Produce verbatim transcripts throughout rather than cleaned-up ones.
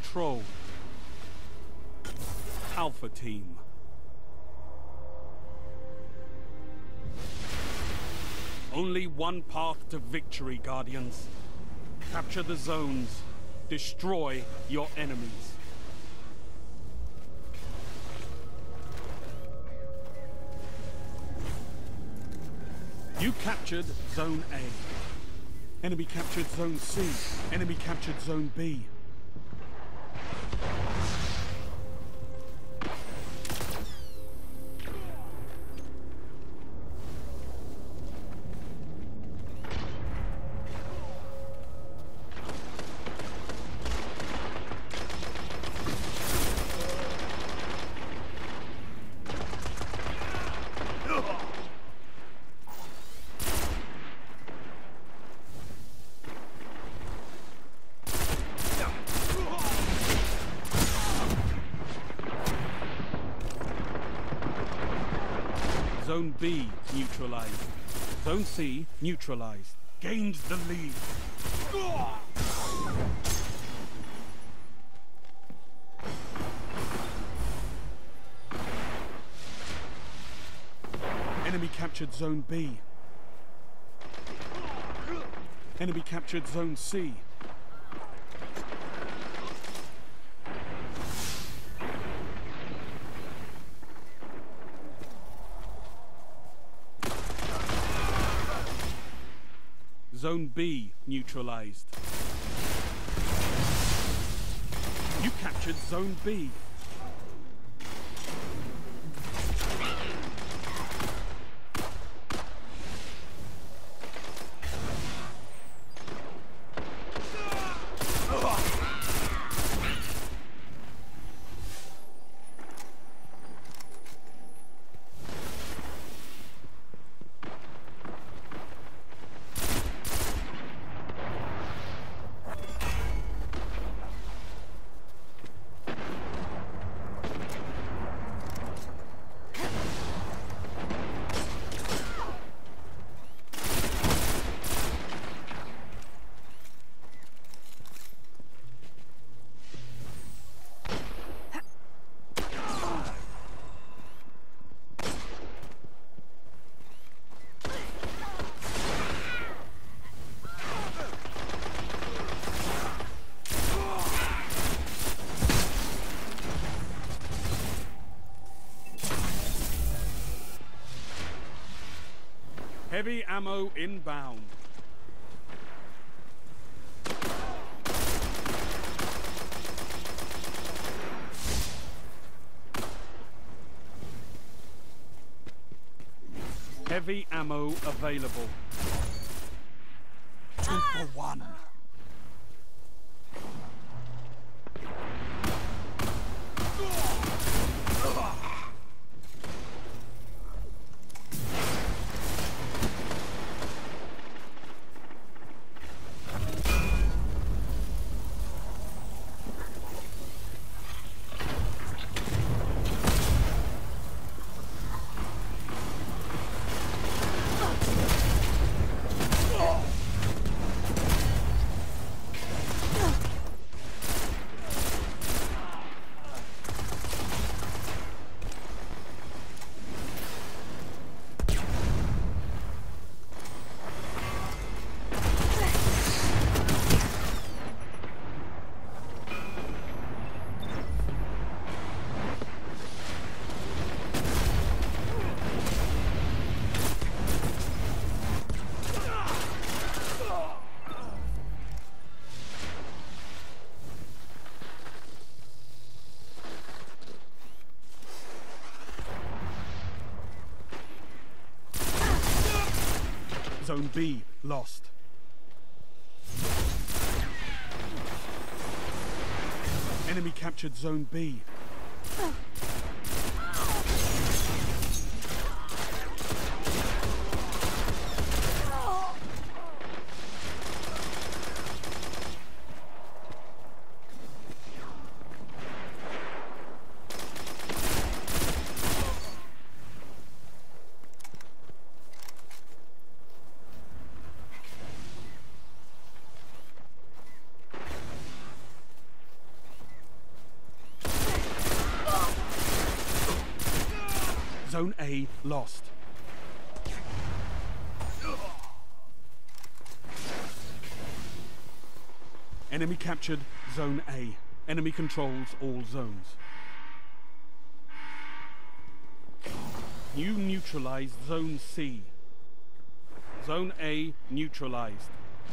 control. Alpha Team. Only one path to victory, Guardians. Capture the zones. Destroy your enemies. You captured Zone A. Enemy captured Zone C. Enemy captured Zone B. Zone B neutralized. Zone C neutralized. Gained the lead. Enemy captured Zone B. Enemy captured Zone C. Zone B neutralized. You captured Zone B. Heavy ammo inbound. Heavy ammo available. Two for one. Zone B lost. Enemy captured Zone B. Zone A lost. Enemy captured Zone A. Enemy controls all zones. You neutralized Zone C. Zone A neutralized.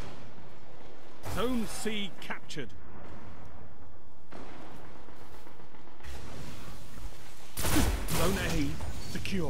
Zone C captured. Zone A secure.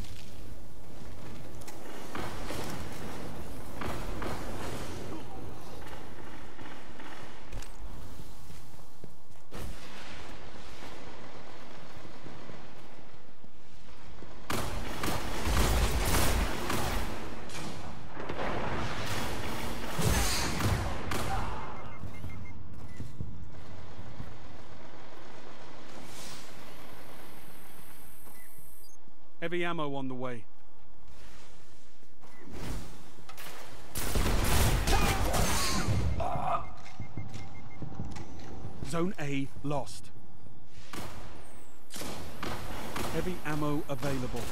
Heavy ammo on the way. Zone A lost. Heavy ammo available.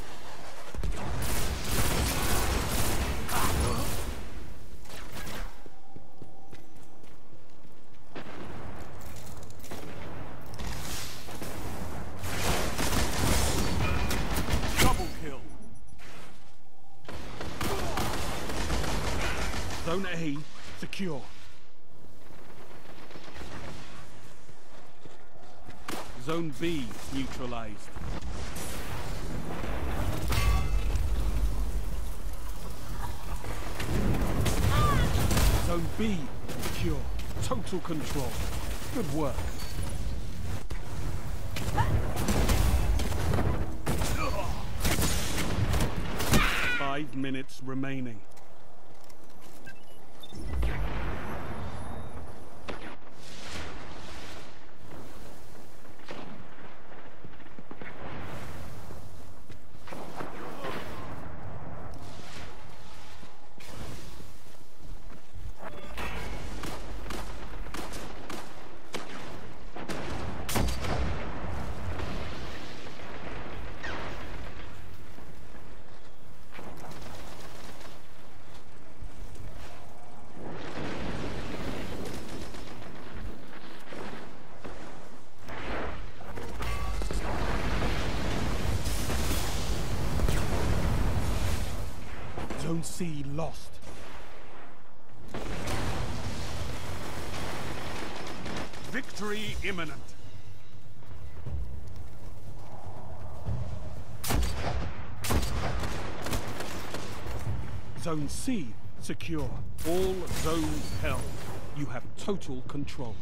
Zone A secure. Zone B neutralized. Zone B secure. Total control. Good work. Five minutes remaining. Zone C lost. Victory imminent. Zone C secure. All zones held. You have total control.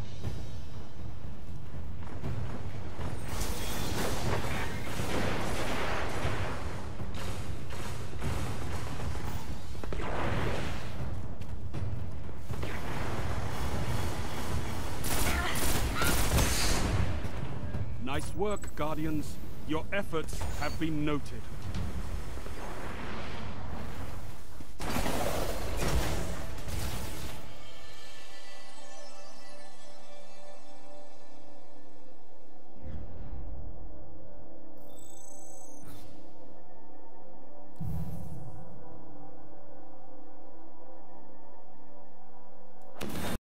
Nice work, Guardians. Your efforts have been noted.